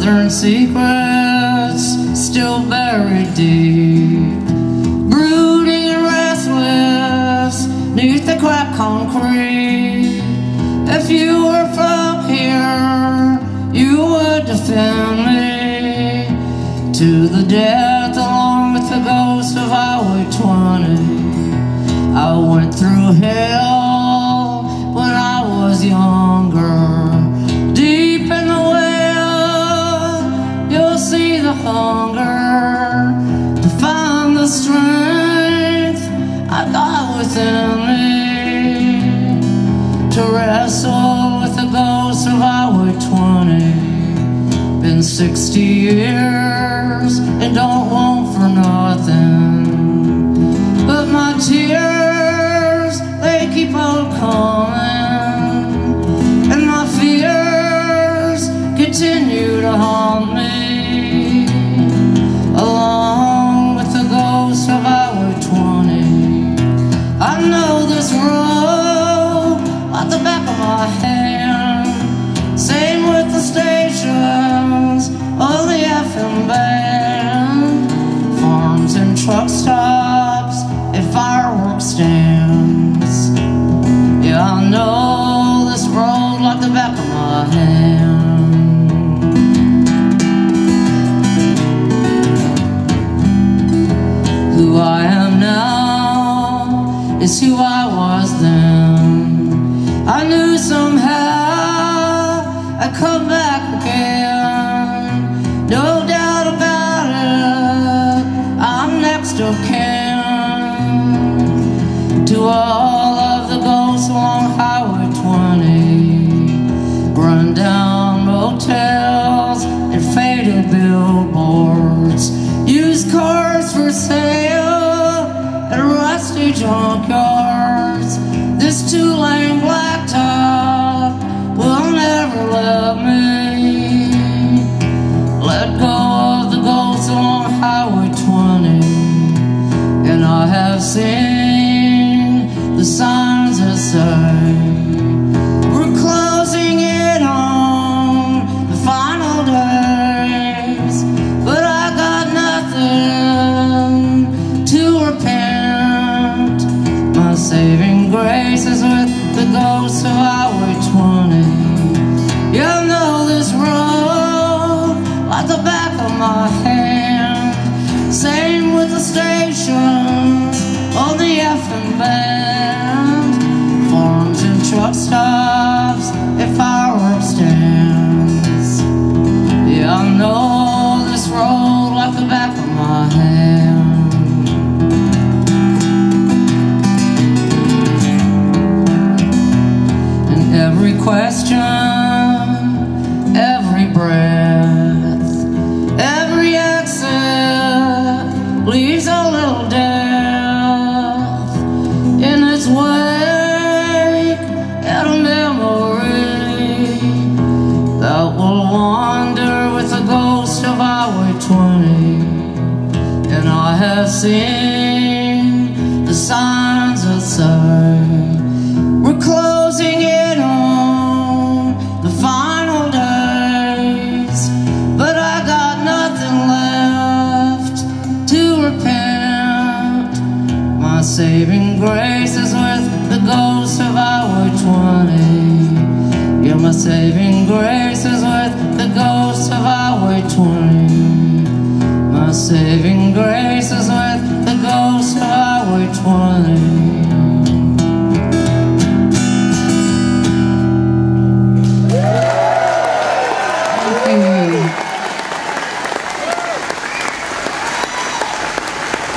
Southern secrets still buried deep, brooding and restless neath the cracked concrete. If you were from here, you would defend me to the death along with the ghost of Highway 20. I went through hell when I was younger. Deep in the well, you'll see the hunger to find the strength I got within me, to wrestle with the ghost of Highway 20. Been 60 years and don't want for nothing, but my tears, they keep on coming, and my fears continue to haunt me, along with the ghost of Highway 20. I know this road like the back of my hand, same with the stations on the FM band, farms and truck stops and fireworks stands. Yeah, I know this road like the back of my hand. Who I am now is who I was then. I knew somehow I'd come back again, no doubt about it, I'm next of kin to all of the ghosts along Highway 20, run down motels and faded billboards, used cars for sale and rusty junkyards. This two-lane blacktop will never let me let go of the ghosts along Highway 20. And I have seen the signs that say we're closing in on the final days, but I got nothing to repent. My saving grace is with the ghosts of Highway 20. Yeah, I know this road like the back of my hand, same with the stations on the FM band, farms and truck stops and fireworks stands. Yeah, I know this road like the back of my hand. And every question, every breath, every exit leaves a little death in its wake, and a memory that will wander with the ghost of Highway 20. And I have seen the signs that say we're closing in on the final days, but I got nothing left to repent. My saving grace is with the ghost of Highway 20. Yeah, my saving grace is with the ghost of Highway 20. My saving grace is with the ghost of Highway 20.